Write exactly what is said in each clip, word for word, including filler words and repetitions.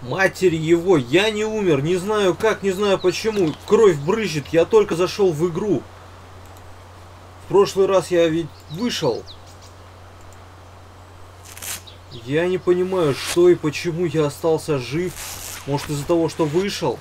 Матерь его, я не умер, не знаю как, не знаю почему. Кровь брызжет, я только зашел в игру. В прошлый раз я ведь вышел. Я не понимаю, что и почему я остался жив. Может, из-за того, что вышел?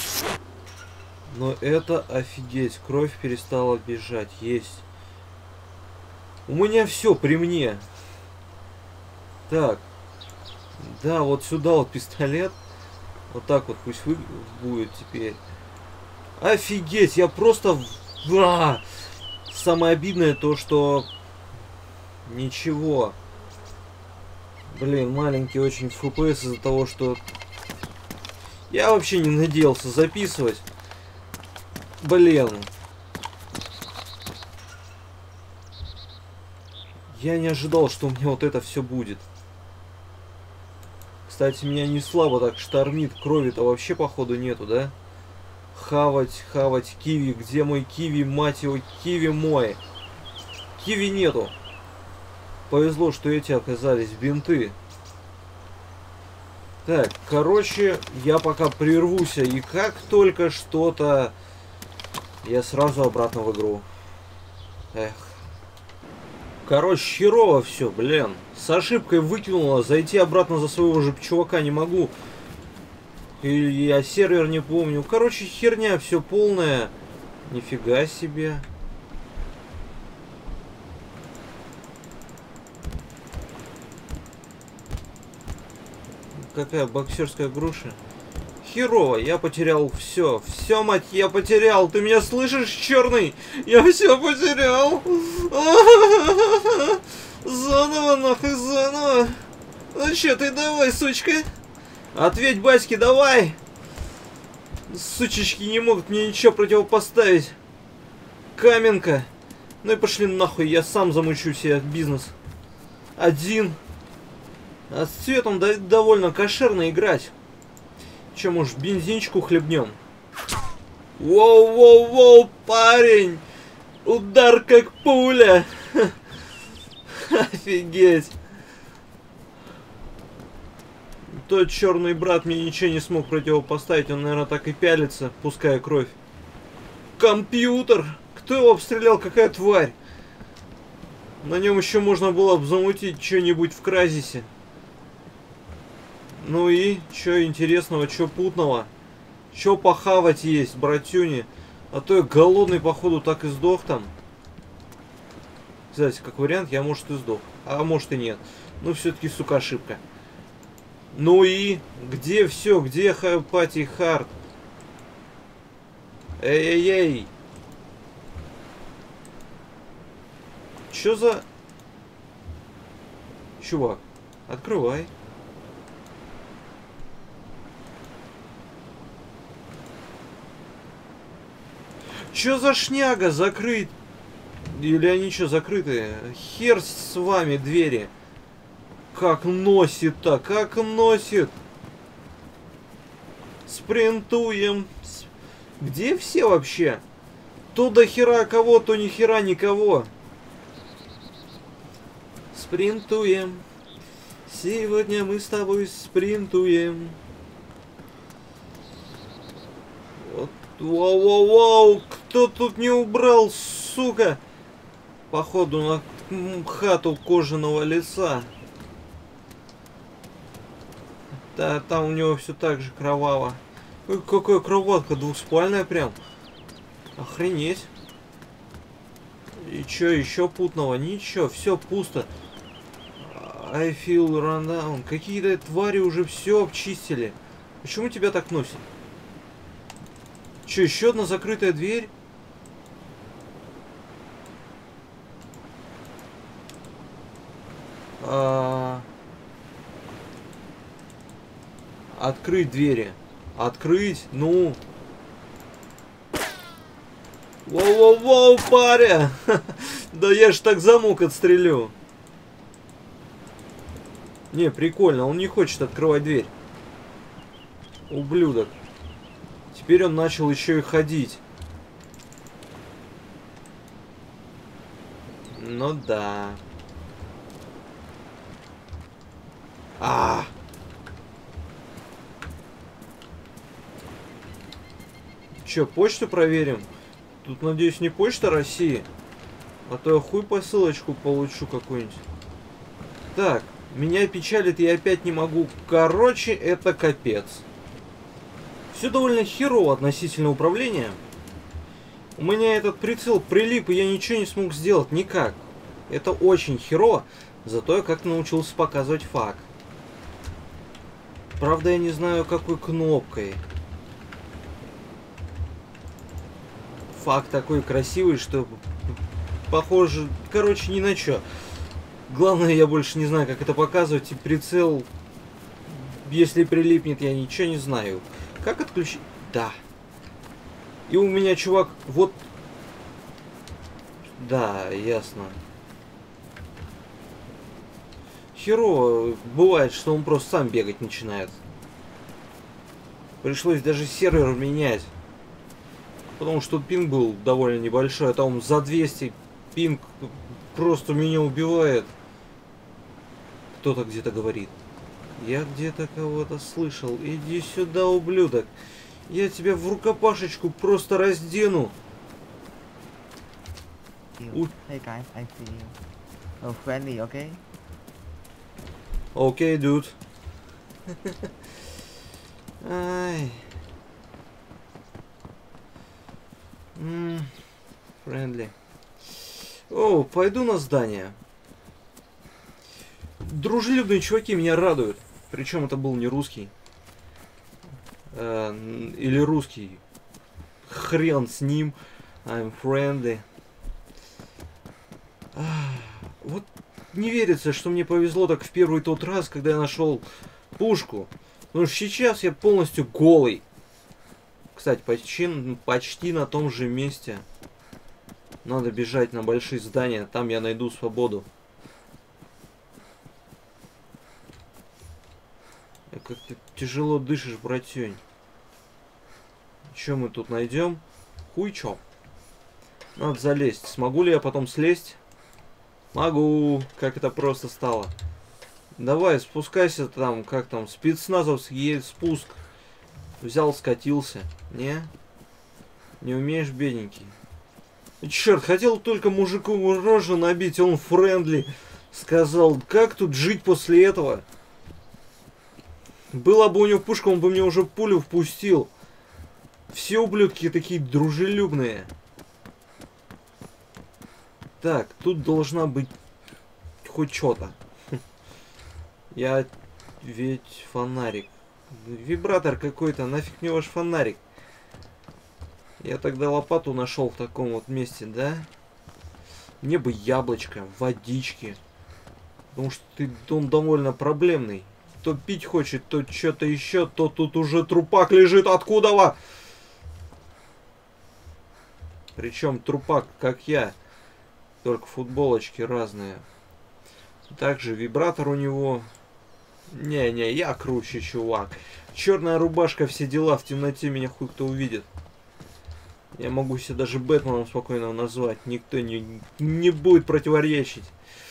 Но это офигеть, кровь перестала бежать, есть. У меня все при мне. Так. Да, вот сюда вот пистолет. Вот так вот пусть вы... будет теперь. Офигеть, я просто... А! Самое обидное то, что... Ничего. Блин, маленький очень эф пи эс из-за того, что... Я вообще не надеялся записывать. Блин. Я не ожидал, что у меня вот это все будет. Кстати, меня не слабо так штормит. Крови-то вообще походу нету, да? Хавать, хавать киви. Где мой киви, мать его? Киви мой. Киви нету. Повезло, что эти оказались бинты. Так, короче, я пока прервусь. И как только что-то... Я сразу обратно в игру. Эх. Короче, херово все, блин. С ошибкой выкинула. Зайти обратно за своего же чувака не могу. Или я сервер не помню. Короче, херня все полная. Нифига себе. Какая боксерская груша. Херово, я потерял все. Все, мать, я потерял. Ты меня слышишь, черный? Я все потерял. Заново, нахуй, заново. Ну че, ты давай, сучка. Ответь, батьки, давай. Сучечки не могут мне ничего противопоставить. Каменка. Ну и пошли нахуй, я сам замучу себе бизнес. Один. А с цветом довольно кошерно играть. Че, может, бензинчику хлебнем? Воу-воу-воу, парень! Удар как пуля! Офигеть! Тот черный брат мне ничего не смог противопоставить. Он, наверное, так и пялится, пуская кровь. Компьютер! Кто его обстрелял? Какая тварь? На нем еще можно было бы замутить что-нибудь в Кразисе. Ну и, что интересного, что путного? Что похавать есть, братюни? А то я голодный, походу, так и сдох там. Кстати, как вариант, я, может, и сдох. А может и нет. Ну, все-таки, сука, ошибка. Ну и, где все? Где пати хард? Эй-эй-эй! Что за... Чувак, открывай. Чё за шняга? Закрыть? Или они что, закрытые? Хер с вами двери. Как носит-то? Как носит? Спринтуем. Где все вообще? То до хера кого, то ни хера никого. Спринтуем. Сегодня мы с тобой спринтуем. Вот. Воу-воу-воу, кто тут не убрал, сука? Походу на хату кожаного лица. Да, там у него все так же кроваво. Ой, какая кроватка, двухспальная прям. Охренеть. И чё еще путного? Ничего, все пусто. I feel run down. Какие-то твари уже все обчистили. Почему тебя так носит? Че, еще одна закрытая дверь? А... Открыть двери. Открыть, ну. Воу-воу-воу, паря! Да я ж так замок отстрелю. Не, прикольно, он не хочет открывать дверь. Ублюдок. Теперь он начал еще и ходить. Ну да. А. Че, почту проверим? Тут, надеюсь, не почта России. А то я хуй посылочку получу какую-нибудь. Так, меня печалит, я опять не могу. Короче, это капец. Все довольно херово относительно управления. У меня этот прицел прилип, и я ничего не смог сделать. Никак. Это очень херово. Зато я как-то научился показывать фак. Правда, я не знаю, какой кнопкой. Фак такой красивый, что похоже... Короче, ни на что. Главное, я больше не знаю, как это показывать. И прицел... Если прилипнет, я ничего не знаю. Как отключить? Да. И у меня, чувак, вот... Да, ясно. Херово бывает, что он просто сам бегать начинает. Пришлось даже сервер менять. Потому что пинг был довольно небольшой. А там за двести пинг просто меня убивает. Кто-то где-то говорит. Я где-то кого-то слышал. Иди сюда, ублюдок. Я тебя в рукопашечку просто раздену. You. Hey guys, I see you. Oh, friendly, okay? Окей, dude. Ай. Friendly. О, пойду на здание. Дружелюбные чуваки меня радуют. Причем это был не русский. Э, или русский. Хрен с ним. I'm friendly. Вот не верится, что мне повезло так в первый тот раз, когда я нашел пушку. Потому что сейчас я полностью голый. Кстати, почти, почти на том же месте. Надо бежать на большие здания, там я найду свободу. Как-то тяжело дышишь, братюнь. Что мы тут найдем? Хуй чё. Надо залезть. Смогу ли я потом слезть? Могу. Как это просто стало. Давай, спускайся там, как там, спецназовский спуск. Взял, скатился. Не? Не умеешь, бедненький? Черт, хотел только мужику рожу набить, он френдли. Сказал, как тут жить после этого? Была бы у него пушка, он бы мне уже пулю впустил. Все ублюдки такие дружелюбные. Так, тут должна быть хоть что-то. Я ведь фонарик. Вибратор какой-то, нафиг мне ваш фонарик. Я тогда лопату нашел в таком вот месте, да? Мне бы яблочко, водички. Потому что ты, он довольно проблемный. То пить хочет, то что-то еще, то тут уже трупак лежит. Откуда-во? Причем трупак, как я. Только футболочки разные. Также вибратор у него. Не-не, я круче, чувак. Черная рубашка, все дела. В темноте меня хуй кто увидит. Я могу себя даже Бэтменом спокойно назвать. Никто не, не будет противоречить.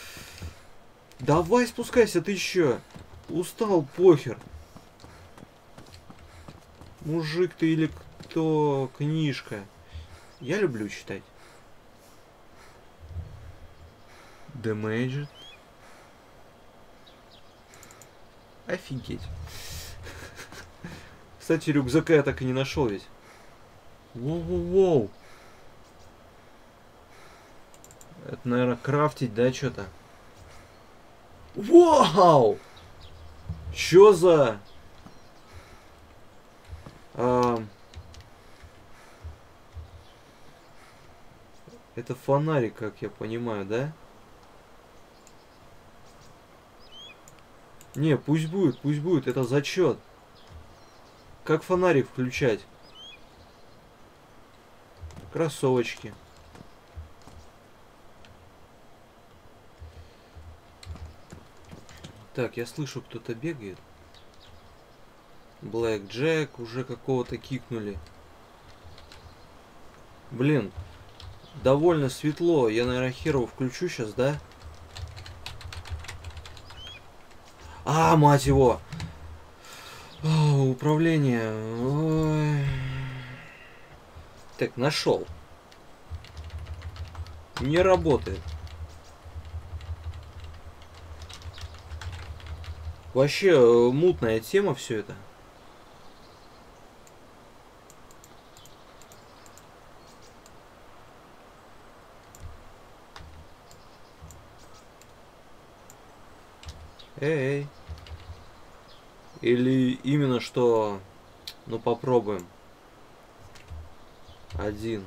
Давай спускайся, ты еще. Устал, похер. Мужик ты или кто? Книжка. Я люблю читать. Damaged. Офигеть. Кстати, рюкзака я так и не нашел ведь. Воу-воу-воу. Это, наверное, крафтить, да, что-то? Вау! Чё за... А... Это фонарик, как я понимаю, да? Не, пусть будет, пусть будет, это зачет. Как фонарик включать? Кроссовочки. Так, я слышу, кто-то бегает. Блэк Джек уже какого-то кикнули. Блин, довольно светло. Я, наверное, херово включу сейчас, да? А, мать его! О, управление. Ой. Так, нашел. Не работает. Вообще э, мутная тема все это. Эй. Или именно что... Ну попробуем. Один.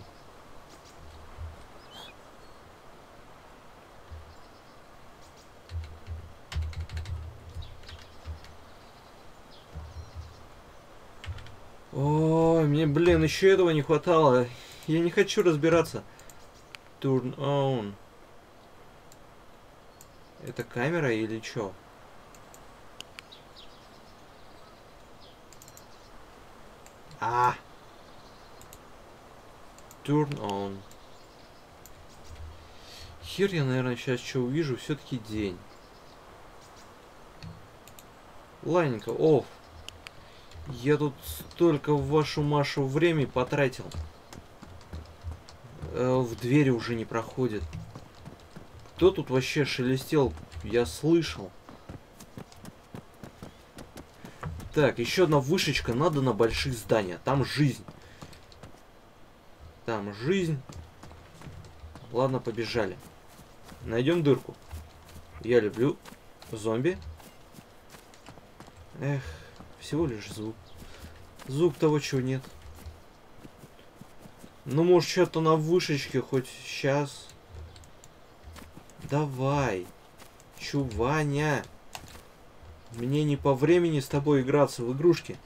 Ой, мне, блин, еще этого не хватало. Я не хочу разбираться. Turn on. Это камера или что? А. Turn on. Хер я, наверное, сейчас что увижу. Все-таки день. Ладненько. Оф. Я тут столько в вашу Машу времени потратил. Э, в двери уже не проходит. Кто тут вообще шелестел? Я слышал. Так, еще одна вышечка. Надо на больших зданиях. Там жизнь. Там жизнь. Ладно, побежали. Найдем дырку. Я люблю зомби. Эх, всего лишь звук. Звук того, чего нет. Ну, может, что-то на вышечке хоть сейчас. Давай. Чуваня. Мне не по времени с тобой играться в игрушки.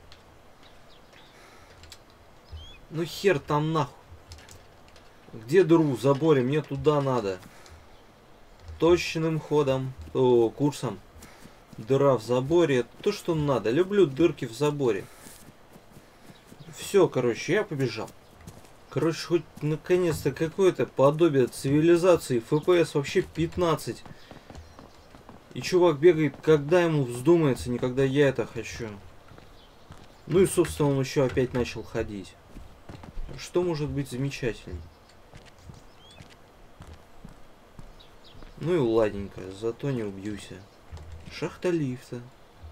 Ну, хер там нахуй. Где дыру в заборе? Мне туда надо. Точным ходом. О, курсом. Дыра в заборе. То, что надо. Люблю дырки в заборе. Все, короче, я побежал. Короче, хоть наконец-то какое-то подобие цивилизации. эф пи эс вообще пятнадцать. И чувак бегает, когда ему вздумается, не когда я это хочу. Ну и, собственно, он еще опять начал ходить. Что может быть замечательным? Ну и ладненько, зато не убьюсь. Шахта лифта.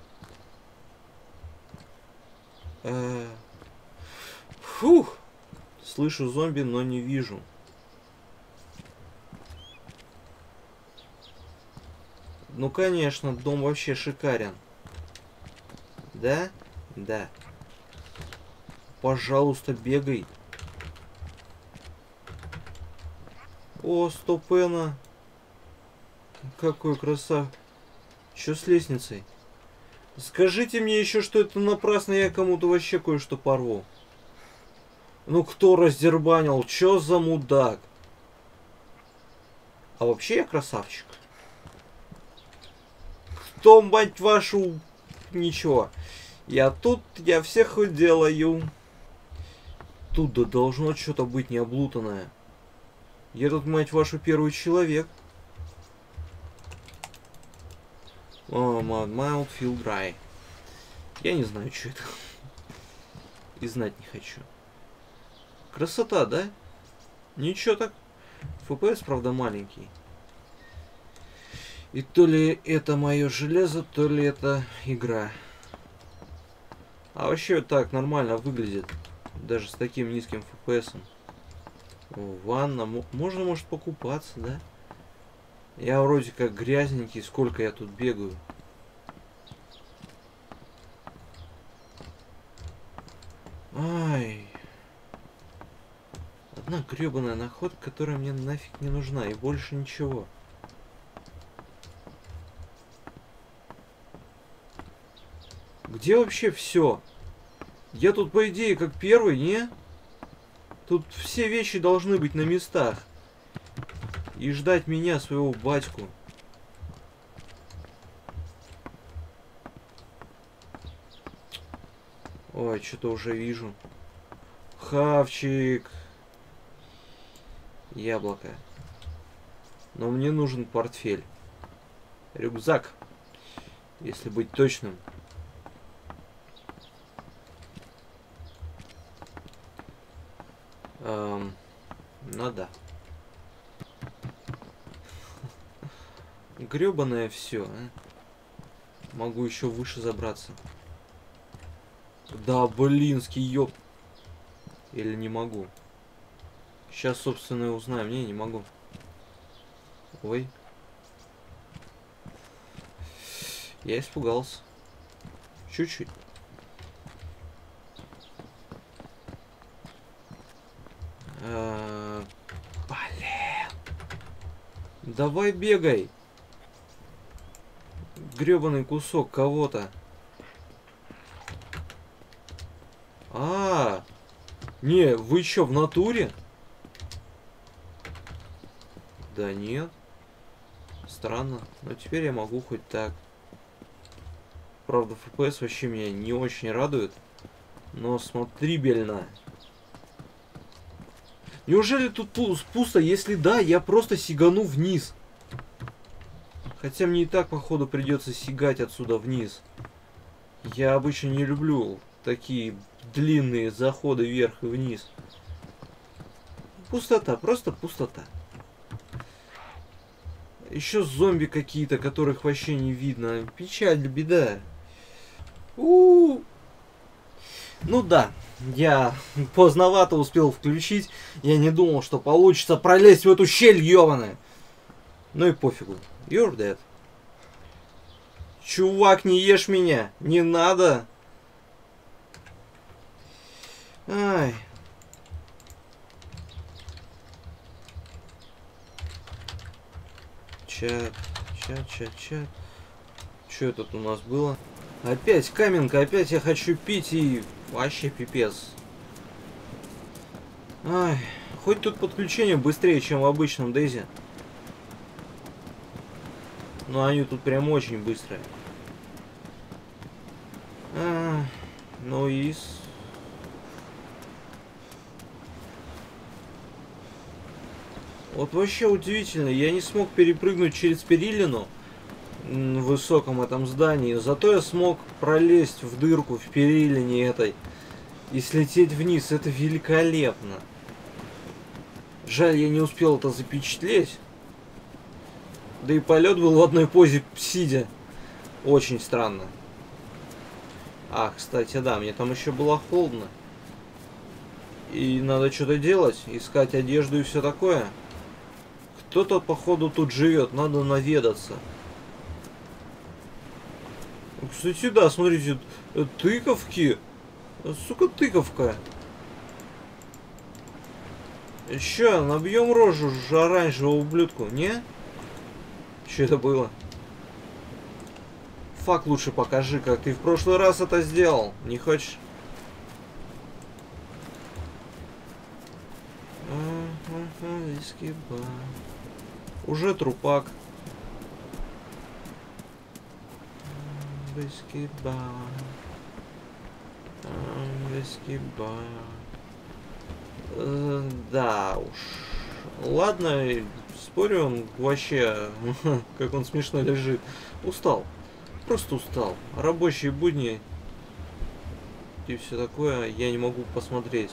А... Фух! Слышу зомби, но не вижу. Ну, конечно, дом вообще шикарен. Да? Да. Пожалуйста, бегай. О, стопена. Какой красавчик. Что с лестницей? Скажите мне еще, что это напрасно, я кому-то вообще кое-что порву. Ну, кто раздербанил? Чё за мудак? А вообще я красавчик. Кто, мать вашу... Ничего. Я тут, я всех уделаю. Тут да должно что-то быть необлутанное. Я тут, мать вашу, первый человек. О, mild feel dry. Я не знаю, что это. И знать не хочу. Красота, да? Ничего так. эф пи эс, правда, маленький. И то ли это мое железо, то ли это игра. А вообще так нормально выглядит. Даже с таким низким эф пи эс. Ванна. Можно, может, покупаться, да? Я вроде как грязненький. Сколько я тут бегаю. Ай. Одна гребаная находка, которая мне нафиг не нужна. И больше ничего. Где вообще все? Я тут, по идее, как первый, не? Тут все вещи должны быть на местах. И ждать меня, своего батьку. Ой, что-то уже вижу. Хавчик. Яблоко. Но мне нужен портфель. Рюкзак. Если быть точным. А, А, да. Гребаное все. А? Могу еще выше забраться. Да, блинский ёб. Или не могу? Сейчас, собственно, и узнаем. Не, не могу. Ой. Я испугался. Чуть-чуть. А, блин. Давай бегай. Гребаный кусок кого-то. А, не, вы что, в натуре? Да нет. Странно. Но теперь я могу хоть так. Правда, эф пи эс вообще меня не очень радует. Но смотри, бельна. Неужели тут пусто? Если да, я просто сигану вниз. Хотя мне и так, походу, придется сигать отсюда вниз. Я обычно не люблю такие длинные заходы вверх и вниз. Пустота, просто пустота. Еще зомби какие-то, которых вообще не видно. Печаль, беда. У-у-у. Ну да, я поздновато успел включить. Я не думал, что получится пролезть в эту щель ебаная. Ну и пофигу. You're dead. Чувак, не ешь меня. Не надо. Ай. Чат, чат, чат, чат. Что тут у нас было? Опять каменка, опять я хочу пить и... Вообще пипец. Ай. Хоть тут подключение быстрее, чем в обычном Дейзи. Но они тут прям очень быстрые. А, ну и... Вот вообще удивительно, я не смог перепрыгнуть через перилину в высоком этом здании, зато я смог пролезть в дырку в перилине этой и слететь вниз. Это великолепно. Жаль, я не успел это запечатлеть. Да и полет был в одной позе сидя. Очень странно. А, кстати, да, мне там еще было холодно. И надо что-то делать, искать одежду и все такое. Кто-то, походу, тут живет, надо наведаться. Кстати, да, смотрите, тыковки. Сука, тыковка. Че, набьем рожу оранжевого ублюдку, не? Что это было? Фак, лучше покажи, как ты в прошлый раз это сделал. Не хочешь? Уже трупак. Да уж. Ладно, спорю, он вообще, как он смешно лежит. Устал. Просто устал. Рабочие будни и все такое я не могу посмотреть.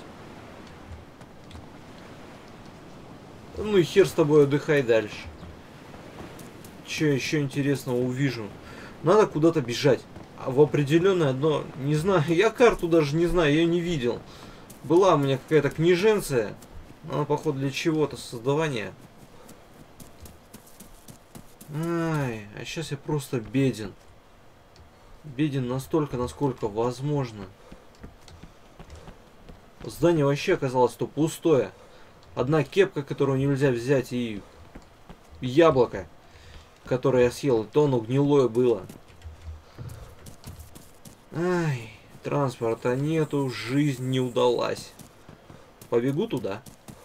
Ну и хер с тобой, отдыхай дальше. Че еще интересного увижу? Надо куда-то бежать. А в определенное одно... Не знаю, я карту даже не знаю, я ее не видел. Была у меня какая-то книженция. Она, походу, для чего-то создавания. Ай, а сейчас я просто беден. Беден настолько, насколько возможно. Здание вообще оказалось то пустое. Одна кепка, которую нельзя взять, и яблоко, которое я съел, и то оно гнилое было. Ай, транспорта нету, жизнь не удалась. Побегу туда.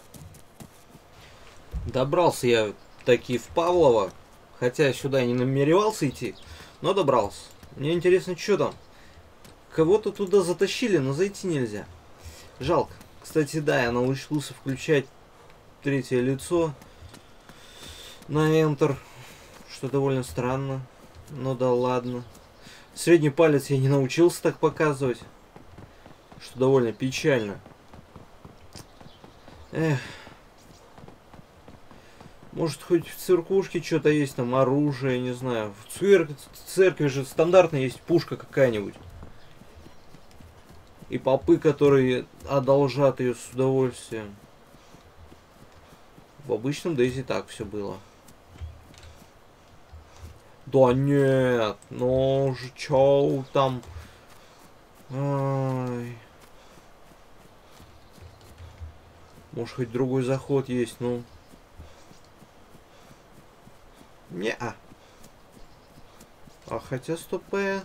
Добрался я таки в Павлово, хотя сюда я не намеревался идти, но добрался. Мне интересно, что там. Кого-то туда затащили, но зайти нельзя. Жалко. Кстати, да, я научился включать третье лицо на Enter, что довольно странно, но да ладно. Средний палец я не научился так показывать, что довольно печально. Эх. Может, хоть в церквушке что-то есть, там оружие, не знаю. В церкви, в церкви же стандартно есть пушка какая-нибудь. И попы, которые одолжат ее с удовольствием. В обычном Дейзи так все было. Да нет, ну же, чё там... Ай. Может, хоть другой заход есть, ну... Не-а. А хотя стопэ.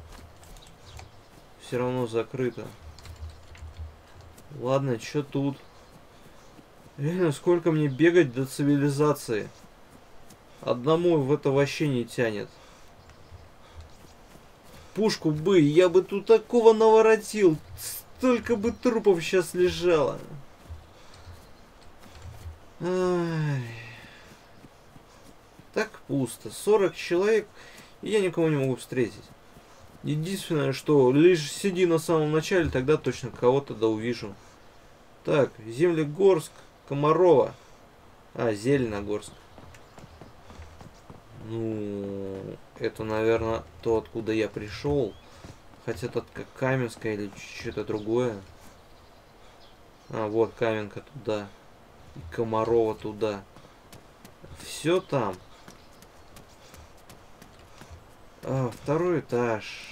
Все равно закрыто. Ладно, что тут? Реально, сколько мне бегать до цивилизации? Одному в это вообще не тянет. Пушку бы, я бы тут такого наворотил. Столько бы трупов сейчас лежало. Ай. Так пусто. сорок человек, и я никого не могу встретить. Единственное, что лишь сиди на самом начале, тогда точно кого-то да увижу. Так, Землегорск, Комарова. А, Зеленогорск. Ну, это, наверное, то, откуда я пришел. Хотя это как Каменская или что-то другое. А, вот Каменка туда. И Комарова туда. Все там. А, второй этаж.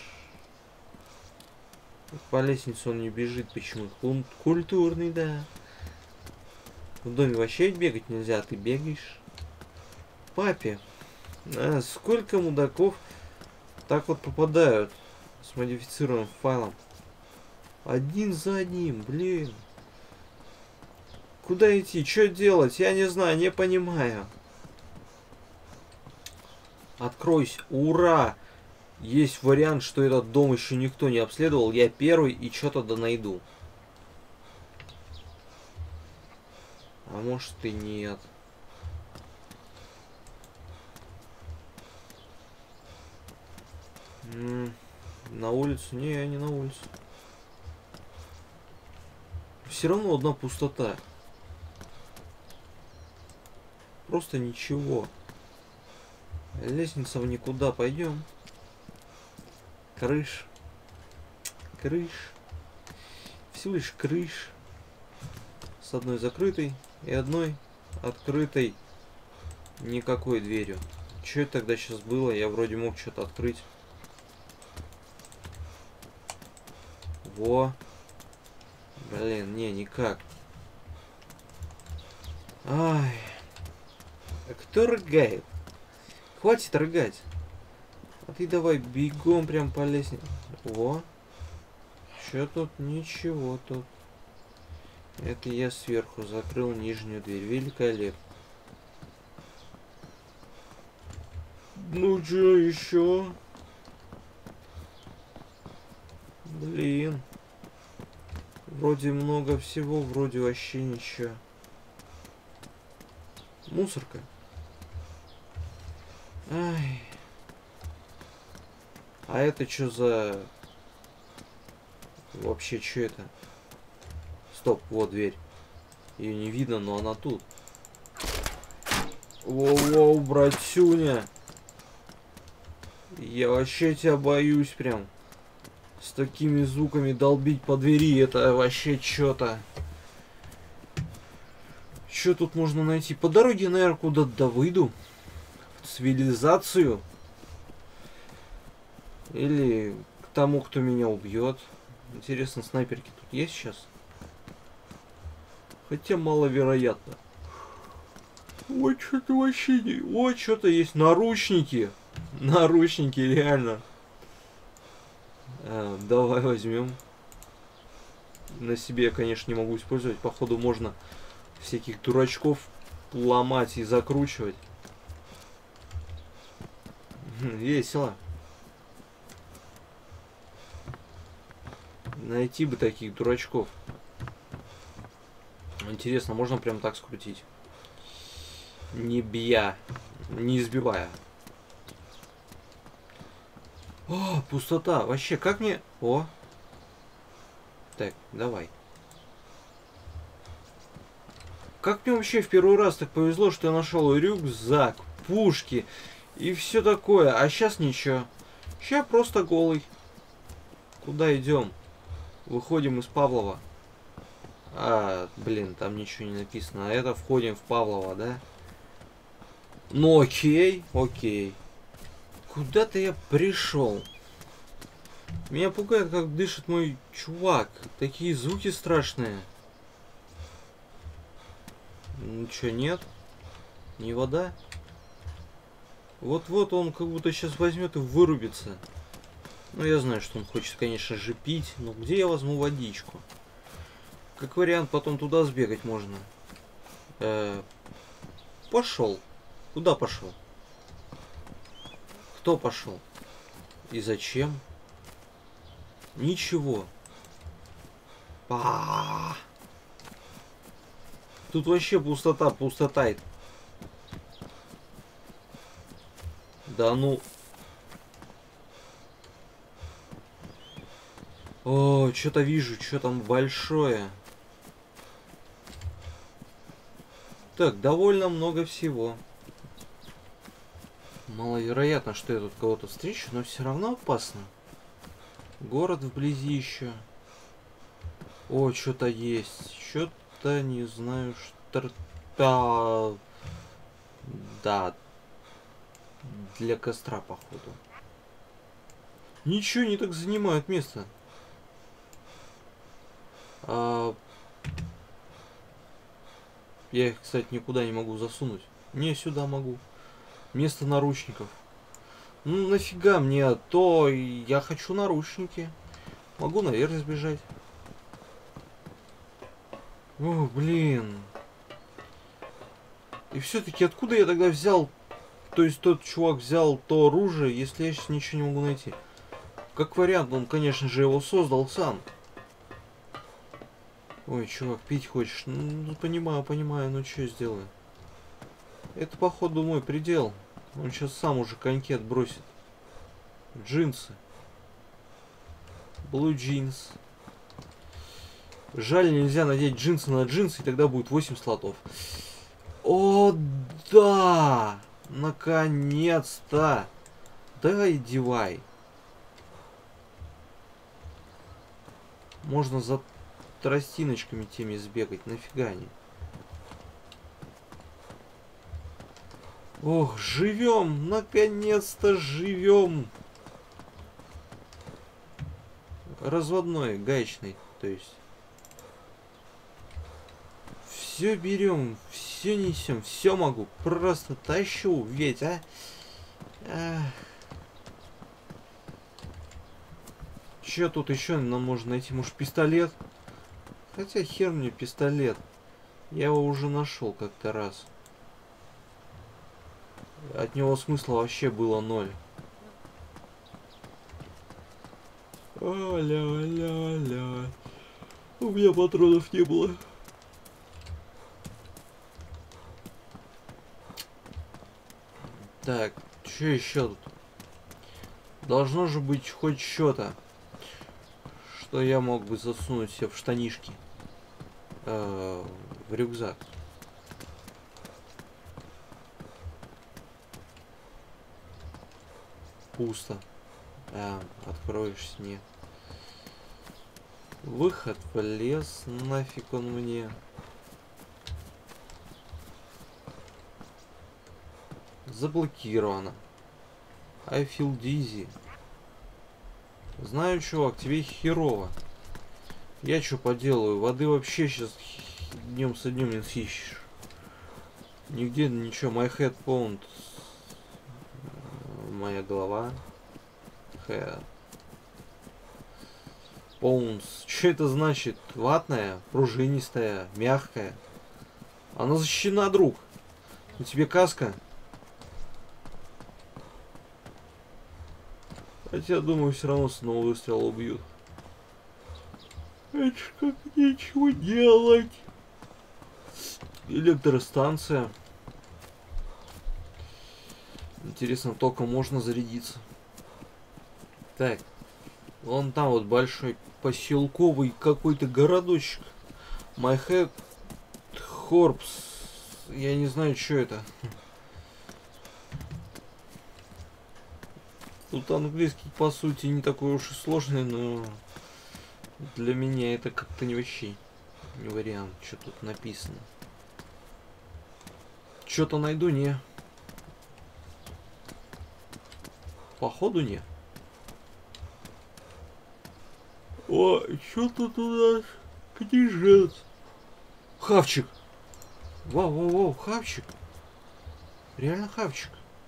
По лестнице он не бежит почему-то. Культурный, да. В доме вообще бегать нельзя, а ты бегаешь. Папе. А, сколько мудаков так вот попадают с модифицированным файлом. Один за одним, блин. Куда идти? Что делать? Я не знаю, не понимаю. Откройся. Ура! Есть вариант, что этот дом еще никто не обследовал. Я первый и что-то да найду. А может и нет. М -м, на улицу? Не, не на улицу. Все равно одна пустота. Просто ничего. Лестница в никуда. Пойдем. Крыш. Крыш. Всего лишь крыш. С одной закрытой и одной открытой. Никакой дверью. Что это тогда сейчас было? Я вроде мог что-то открыть. Во. Блин, не, никак. Ай. А кто рыгает? Хватит рыгать. А ты давай бегом прям по лестнице. Во. Что тут? Ничего тут. Это я сверху закрыл нижнюю дверь. Великолепно. Ну что еще? Блин. Вроде много всего, вроде вообще ничего. Мусорка. Ай. А это что за... Вообще, что это? Стоп, вот дверь. Ее не видно, но она тут. Воу-воу, братюня. Я вообще тебя боюсь прям. С такими звуками долбить по двери, это вообще что-то. Что тут можно найти? По дороге, наверное, куда-то выйду. В цивилизацию. Или к тому, кто меня убьет. Интересно, снайперки тут есть сейчас? Хотя маловероятно. Вот что-то вообще не... Вот что-то есть. Наручники. Наручники, реально. А, давай возьмем. На себе я, конечно, не могу использовать. Походу, можно всяких дурачков ломать и закручивать. Весело. Найти бы таких дурачков. Интересно, можно прям так скрутить? Не бья, не избивая. О, пустота. Вообще, как мне... О. Так, давай. Как мне вообще в первый раз так повезло, что я нашел рюкзак, пушки и все такое. А сейчас ничего. Сейчас просто голый. Куда идем? Выходим из Павлова. А, блин, там ничего не написано. А это входим в Павлова, да? Ну окей, окей. Куда-то я пришел. Меня пугает, как дышит мой чувак. Такие звуки страшные. Ничего нет. Не вода. Вот-вот он как будто сейчас возьмет и вырубится. Ну, я знаю, что он хочет, конечно же, пить. Но где я возьму водичку? Как вариант, потом туда сбегать можно. Э-э- пошел. Куда пошел? Кто пошел? И зачем? Ничего. Па. Тут вообще пустота, пустота. Да ну. О, что-то вижу, что там большое. Так, довольно много всего. Маловероятно, что я тут кого-то встречу, но все равно опасно. Город вблизи еще. О, что-то есть. Что-то не знаю, что... Да. Для костра, походу. Ничего, не так занимают место. А... Я их, кстати, никуда не могу засунуть. Не, сюда могу. Вместо наручников. Ну, нафига мне то? Я хочу наручники. Могу наверх сбежать. О, блин. И все-таки откуда я тогда взял... То есть тот чувак взял то оружие, если я сейчас ничего не могу найти? Как вариант, он, конечно же, его создал сам. Ой, чувак, пить хочешь? Ну, понимаю, понимаю, ну что сделаю? Это, походу, мой предел. Он сейчас сам уже коньки отбросит. Джинсы. Blue jeans. Жаль, нельзя надеть джинсы на джинсы, и тогда будет восемь слотов. О, да! Наконец-то! Давай, девай. Можно за тростиночками теми сбегать. Нафига они? Ох, живем! Наконец-то живем! Разводной, гаечный, то есть. Все берем, все несем, все могу. Просто тащу, ведь, а? Ах. Че тут еще нам можно найти? Может, пистолет? Хотя хер мне пистолет. Я его уже нашел как-то раз. От него смысла вообще было ноль. А-ля-ля-ля. У меня патронов не было. Так, что еще тут? Должно же быть хоть что-то, что я мог бы засунуть себе в штанишки. Э-э, в рюкзак. Пусто. А, откроешь мне. Выход в лес, нафиг он мне. Заблокировано. I feel dizzy. Знаю, чувак, тебе херово. Я что поделаю? Воды вообще сейчас днем со днем не сыщешь. Нигде ничего. My head pound. Моя голова. Head. Pounds. Что это значит? Ватная, пружинистая, мягкая. Она защищена, друг. У тебя каска. Хотя, думаю, все равно с одного выстрела убьют. Это ж как нечего делать. Электростанция. Интересно, только можно зарядиться. Так. Вон там вот большой поселковый какой-то городочек. My head Корпс. Я не знаю, что это. Тут английский, по сути, не такой уж и сложный, но для меня это как-то не вообще не вариант, что тут написано. Что-то найду, не. Походу, не. О, что тут у нас? Книжец. Хавчик. Вау-вау-вау, хавчик. Реально хавчик.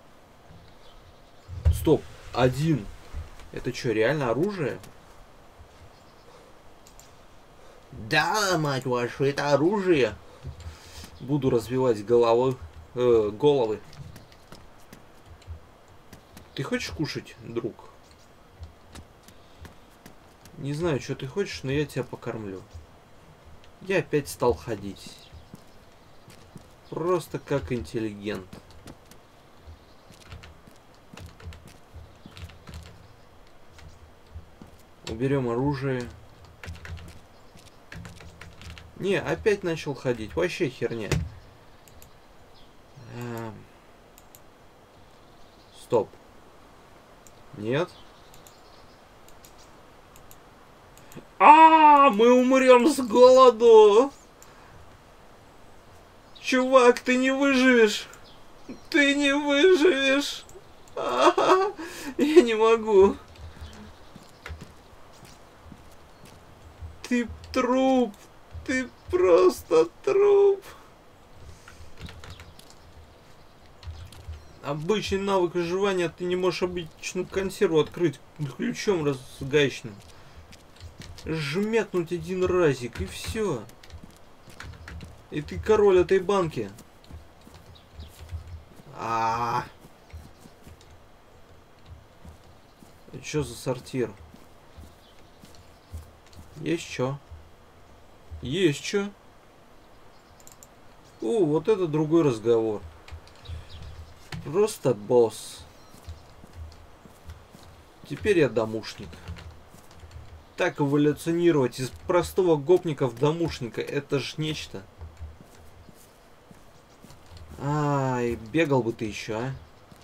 Стоп. Один. Это что, реально оружие? Да, мать вашу, это оружие. Буду развивать головы. Э, головы. Ты хочешь кушать, друг? Не знаю, что ты хочешь, но я тебя покормлю. Я опять стал ходить. Просто как интеллигент. Уберем оружие. Не, опять начал ходить. Вообще херня. Эм... Стоп. Нет. А, мы умрем с голоду. Чувак, ты не выживешь. Ты не выживешь. А-а-а, я не могу. Ты труп. Ты просто труп. Обычный навык выживания, ты не можешь обычную консерву открыть ключом разгаечным. Жмякнуть один разик и все. И ты король этой банки. А, -а, -а. Что за сортир? Есть что? Есть что? О, вот это другой разговор. Просто босс. Теперь я домушник. Так эволюционировать из простого гопника в домушника, это ж нечто. Ай, бегал бы ты еще, а?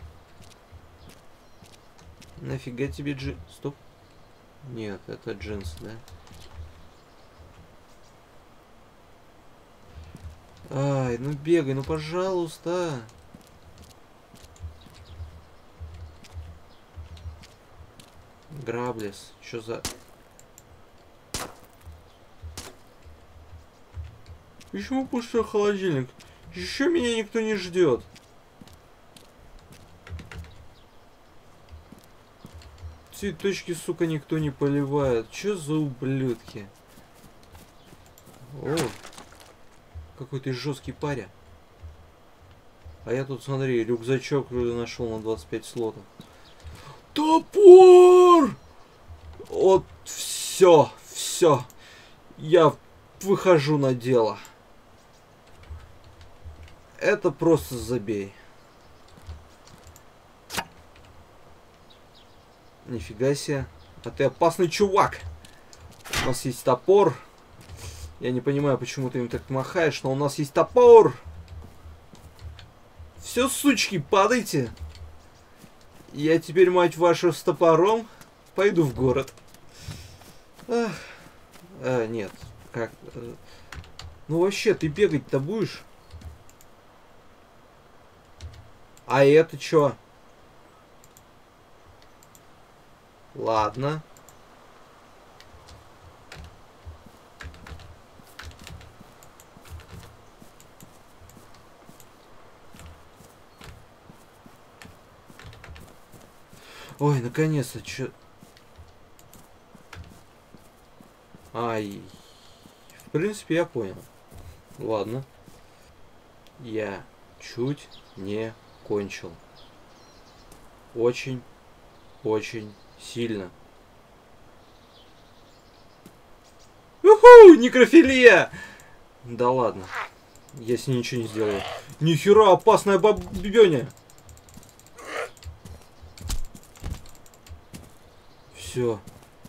Нафига тебе джин... Стоп. Нет, это джинсы, да? Ай, ну бегай, ну пожалуйста. Граблес, что за... Почему пустой холодильник? Еще меня никто не ждет. Цветочки, сука, никто не поливает. Че за ублюдки? О, какой ты жесткий паря. А я тут, смотри, рюкзачок нашел на двадцать пять слотов. Топор! Вот все, все. Я выхожу на дело. Это просто забей. Нифига себе. А ты опасный чувак. У нас есть топор. Я не понимаю, почему ты им так махаешь, но у нас есть топор. Все, сучки, падайте. Я теперь, мать вашу, с топором пойду в город. Ах. А, нет. Как? Ну вообще, ты бегать-то будешь? А это что? Ладно. Ой, наконец-то, чё... Ай. В принципе, я понял. Ладно. Я чуть не кончил. Очень, очень сильно. Уху! Некрофилия! Да ладно. Я с ней ничего не сделаю. Нихера, опасная бабёня. Все.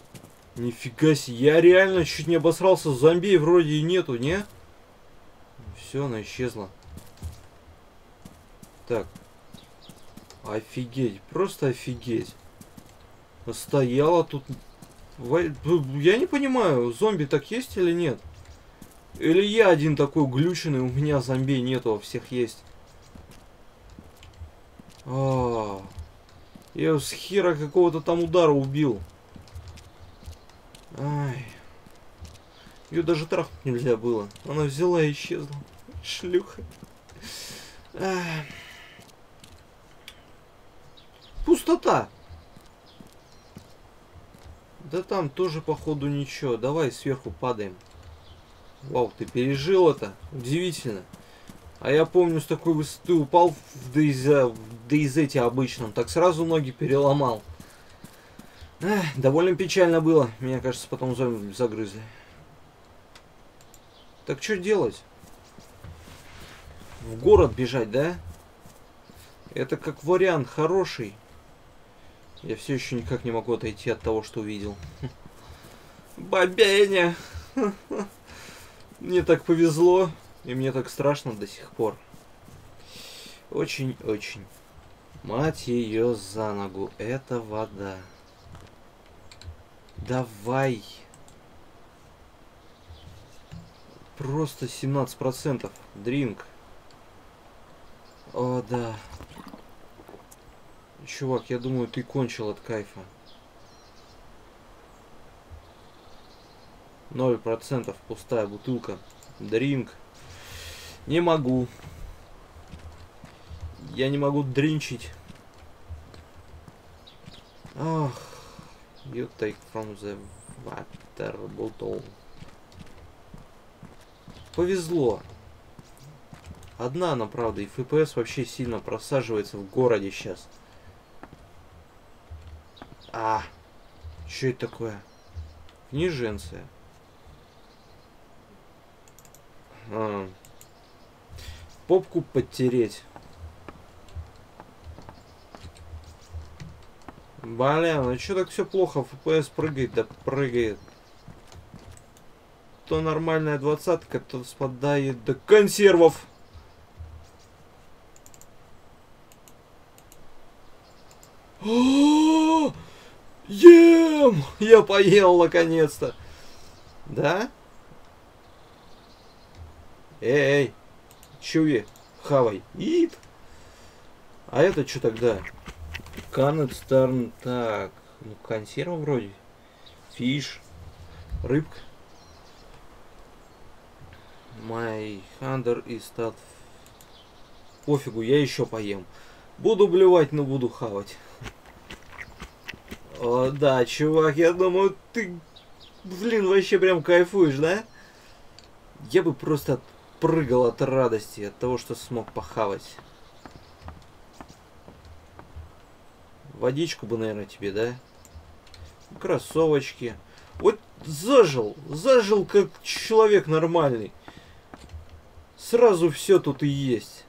Нифига себе. Я реально чуть не обосрался. Зомби вроде и нету, не? Все, она исчезла. Так. Офигеть. Просто офигеть. Стояла тут... Я не понимаю, зомби так есть или нет? Или я один такой глюченный, у меня зомби нету, а у всех есть. А -а -а. Я его с хера какого-то там удара убил. Ай. Ее даже трахнуть нельзя было. Она взяла и исчезла. Шлюха. Ай. Пустота. Да там тоже походу ничего. Давай сверху падаем. Вау, ты пережил это. Удивительно. А я помню, с такой высоты упал в Дейзе, в Дейзете обычном. Так сразу ноги переломал. Эх, довольно печально было. Меня, кажется, потом зомби загрызли. Так что делать? В город бежать, да? Это как вариант хороший. Я все еще никак не могу отойти от того, что увидел. Бабеня! Мне так повезло. И мне так страшно до сих пор. Очень-очень. Мать ее за ногу. Это вода. Давай. Просто семнадцать процентов. Дринк. О, да. Чувак, я думаю, ты кончил от кайфа. ноль процентов. Пустая бутылка. Дринк. Не могу. Я не могу дринчить. Ах. You take from the water bottle. Повезло. Одна она, правда, и эф пи эс вообще сильно просаживается в городе сейчас. А, что это такое? Книженция. А. Попку подтереть. Блин, ну что так все плохо? эф пи эс прыгает, да прыгает. То нормальная двадцатка, то спадает до консервов. О, ем! Я поел наконец-то. Да? Эй, чуви, хавай. Ит. А это что тогда? Канетстерн. Так, ну консерва вроде. Фиш. Рыбка. My under is that. Пофигу, я еще поем. Буду блевать, но буду хавать. О, да, чувак, я думаю, ты, блин, вообще прям кайфуешь, да? Я бы просто прыгал от радости, от того, что смог похавать. Водичку бы, наверное, тебе, да? Кроссовочки. Вот зажил, зажил как человек нормальный. Сразу все тут и есть.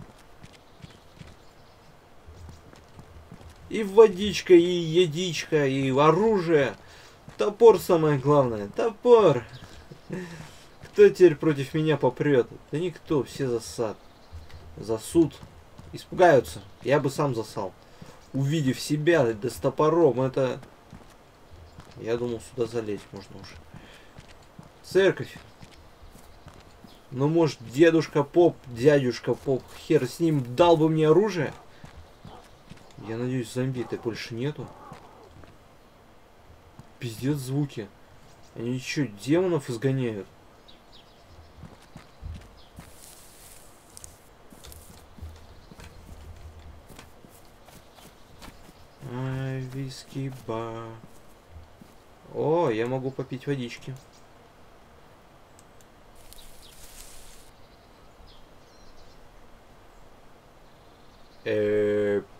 И водичка, и едичка, и оружие. Топор самое главное. Топор. Кто теперь против меня попрет? Да никто, все засад. Засуд. Испугаются. Я бы сам засал. Увидев себя, да с топором, это... Я думал, сюда залезть можно уже. Церковь. Ну, может, дедушка поп, дядюшка поп, хер с ним, дал бы мне оружие? Я надеюсь, зомби-то больше нету. Пиздец звуки. Они что, демонов изгоняют? Ай, виски бар. О, я могу попить водички. Э -э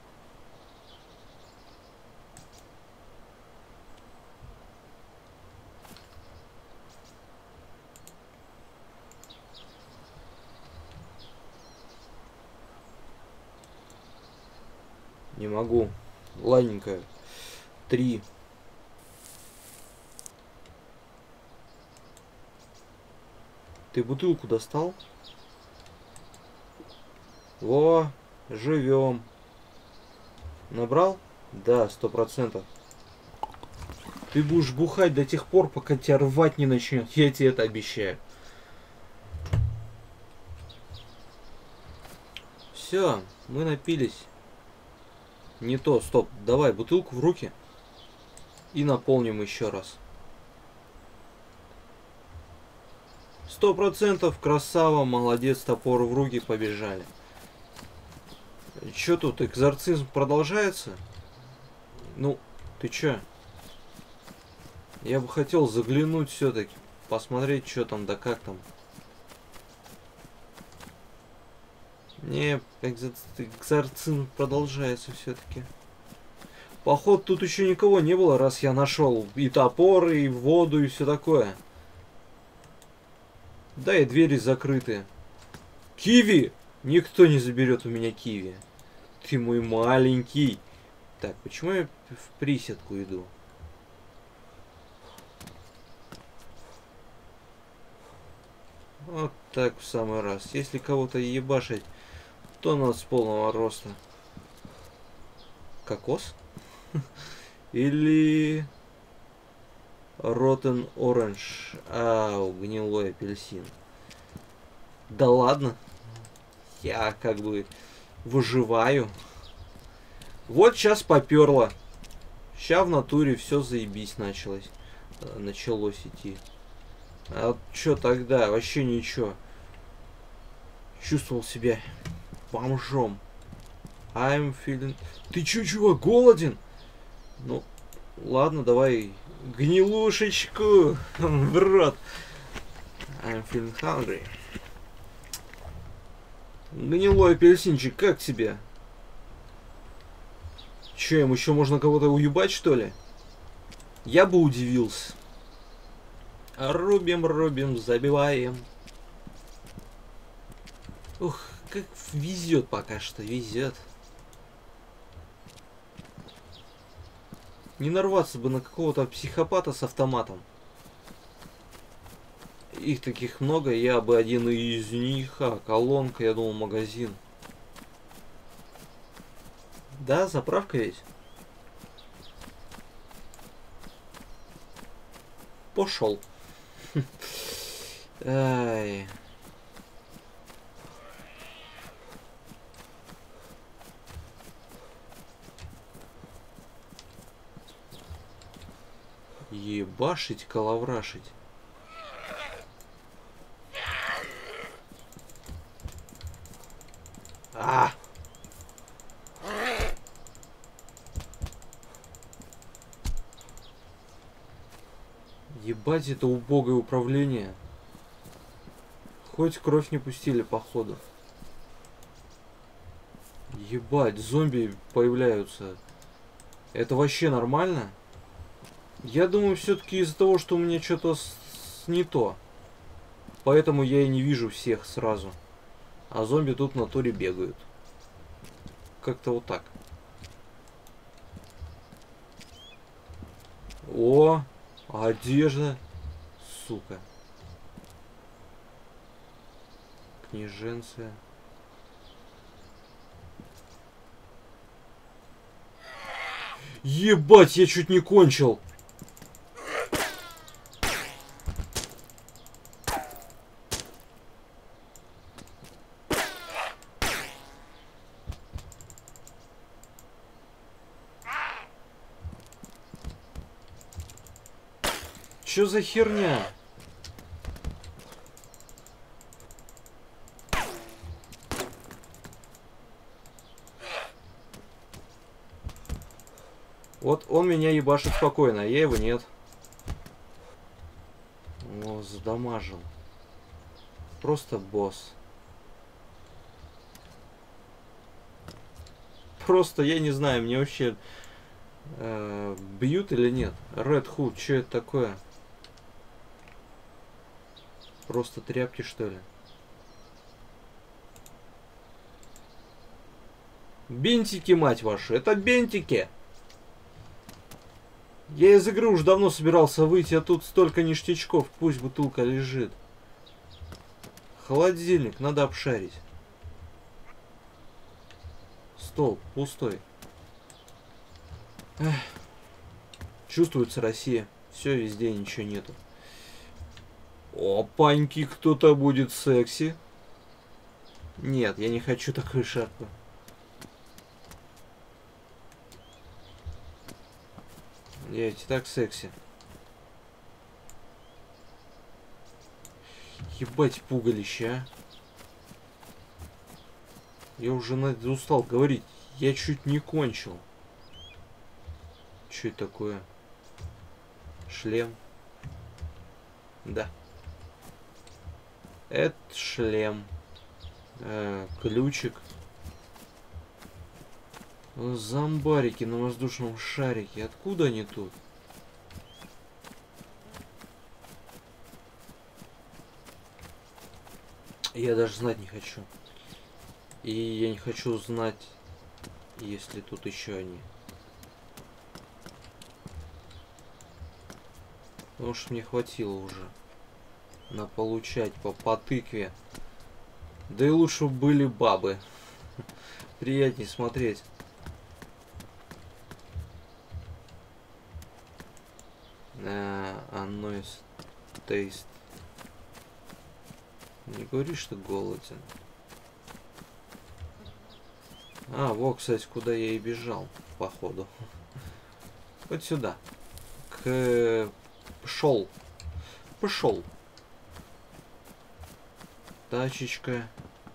Не могу. Ладненько. Три. Ты бутылку достал? Во, живем. Набрал? Да, сто процентов. Ты будешь бухать до тех пор, пока тебя рвать не начнет. Я тебе это обещаю. Все, мы напились. Не то, стоп. Давай бутылку в руки. И наполним еще раз. Сто процентов красава, молодец, топор в руки, побежали. Че тут, экзорцизм продолжается? Ну, ты че? Я бы хотел заглянуть все-таки, посмотреть, что там да как там. Не, экзорцизм продолжается все-таки. Походу, тут еще никого не было, раз я нашел и топор, и воду, и все такое. Да, и двери закрыты. Киви! Никто не заберет у меня киви. Ты мой маленький. Так, почему я в приседку иду? Вот так в самый раз. Если кого-то ебашить, то надо с полного роста. Кокос? Или Rotten Orange? Ау, гнилой апельсин. Да ладно. Я как бы выживаю. Вот сейчас поперло. Сейчас в натуре все заебись началось. Началось идти. А что тогда? Вообще ничего. Чувствовал себя бомжом. I'm feeling... Ты чё, чувак, голоден? Ну, ладно, давай гнилушечку в рот. I'm feeling hungry. Гнилой апельсинчик, как тебе? Че, им еще можно кого-то уебать, что ли? Я бы удивился. Рубим, рубим, забиваем. Ух, как везет пока что, везет. Не нарваться бы на какого-то психопата с автоматом. Их таких много, я бы один из них. А, колонка, я думал, магазин. Да, заправка ведь. Пошел. Ай. Ебашить, коловрашить. А! Ебать, это убогое управление. Хоть кровь не пустили, походу. Ебать, зомби появляются. Это вообще нормально? Я думаю, все-таки из-за того, что у меня что-то не то. Поэтому я и не вижу всех сразу. А зомби тут в натуре бегают. Как-то вот так. О, одежда. Сука. Княженция. Ебать, я чуть не кончил. Чё за херня? Вот он меня ебашит спокойно, а я его нет. О, задамажил. Просто босс. Просто я не знаю, мне вообще э, бьют или нет. Red Hood, что это такое? Просто тряпки, что ли? Бентики, мать вашу, это бентики! Я из игры уж давно собирался выйти, а тут столько ништячков, пусть бутылка лежит. Холодильник надо обшарить. Стол пустой. Эх. Чувствуется Россия. Все, везде ничего нету. Опаньки, кто-то будет секси. Нет, я не хочу такую шапку. Я ведь и так секси. Ебать пугалище, а. Я уже на это устал говорить. Я чуть не кончил. Что это такое? Шлем. Да. Это шлем. Э, ключик. Зомбарики на воздушном шарике. Откуда они тут? Я даже знать не хочу. И я не хочу знать, если тут еще они. Потому что мне хватило уже на получать по, по тыкве. Да и лучше были бабы. Приятнее смотреть. А noise taste. Не говори, что голоден. А, вот, кстати, куда я и бежал, походу. Вот сюда. К... Пошел. Пошел. Тачечка.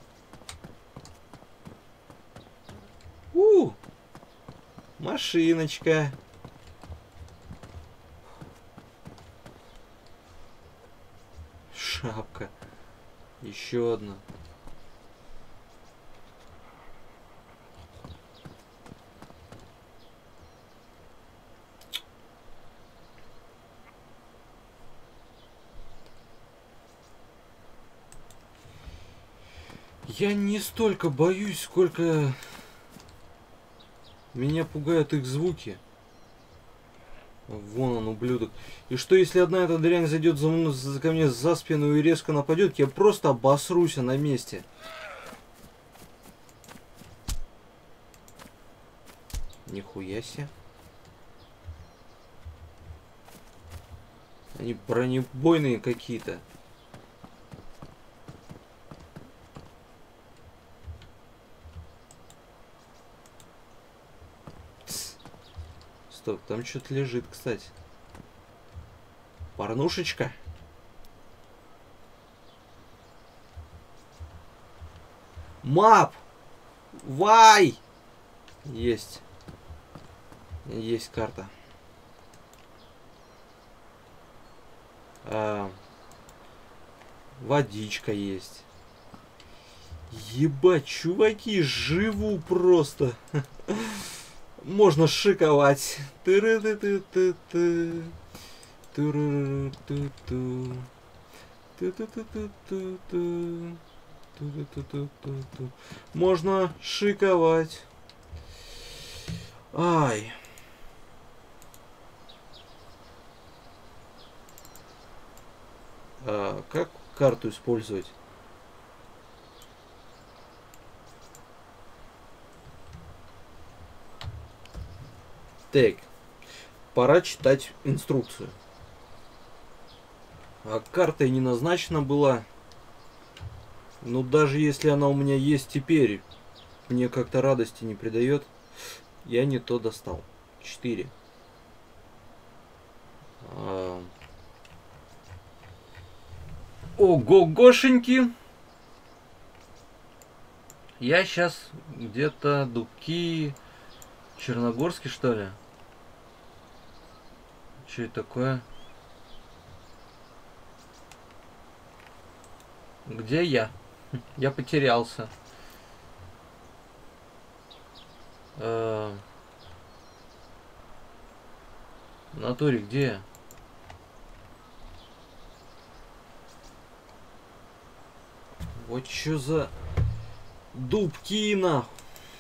У, машиночка. Шапка. Еще одна. Я не столько боюсь, сколько меня пугают их звуки. Вон он, ублюдок. И что, если одна эта дрянь зайдет за мной, за, ко мне за спину и резко нападет, я просто обосрусь на месте. Нихуя себе. Они бронебойные какие-то. Стоп, там что-то лежит, кстати. Порнушечка. Мап! Вай! Есть. Есть карта. А, водичка есть. Ебать, чуваки, живу просто. Можно шиковать. Можно шиковать. Ай. А, как карту использовать? Так, пора читать инструкцию. А карта и не назначена была. Но даже если она у меня есть теперь, мне как-то радости не придает. Я не то достал. Четыре. А... Ого-гошеньки! Я сейчас где-то Дубки... Черногорский, что ли? Что это такое? Где я? Я потерялся. Э -э натуре, где я? Вот что за Дубки нахуй?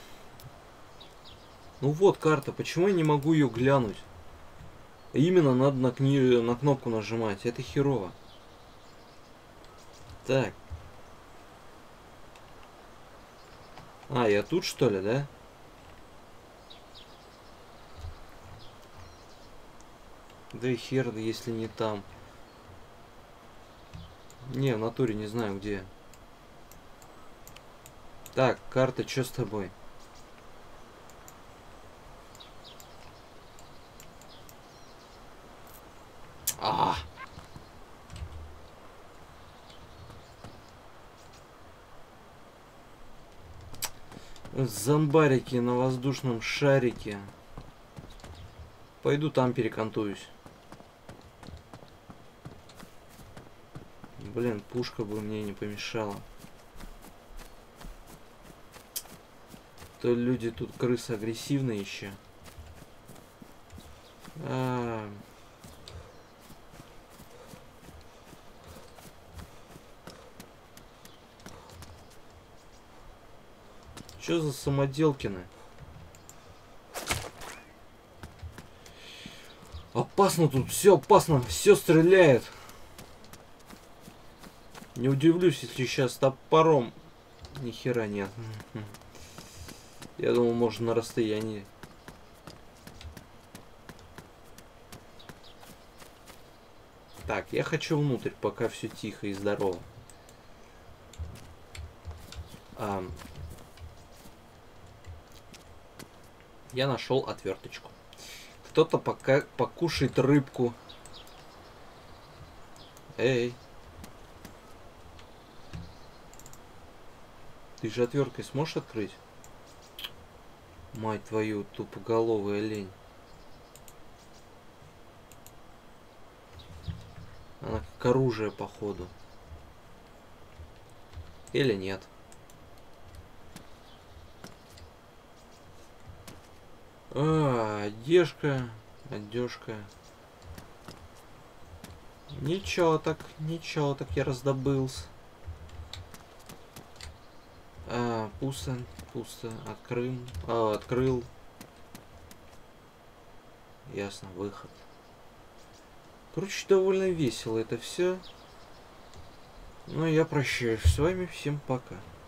Ну вот карта, почему я не могу ее глянуть? Именно надо на, кни... на кнопку нажимать, это херово. Так. А, я тут что ли, да? Да и хер, если не там. Не, в натуре не знаю где. Так, карта, что с тобой? А! Зомбарики на воздушном шарике. Пойду там перекантуюсь. Блин, пушка бы мне не помешала. То люди тут крысы агрессивные еще. А... Что за самоделкины? Опасно тут, все опасно, все стреляет. Не удивлюсь, если сейчас топором. Ни хера нет. Я думал, может, на расстоянии. Так, я хочу внутрь, пока все тихо и здорово. А... Я нашел отверточку. Кто-то пока покушает рыбку. Эй. Ты же отверткой сможешь открыть? Мать твою, тупоголовая лень. Она как оружие, походу. Или нет? А, одежка, одежка. Ничего так, ничего так я раздобылся. А, пусто, пусто. Открыл, а, открыл. Ясно, выход. Короче, довольно весело это все. Но я прощаюсь с вами, всем пока.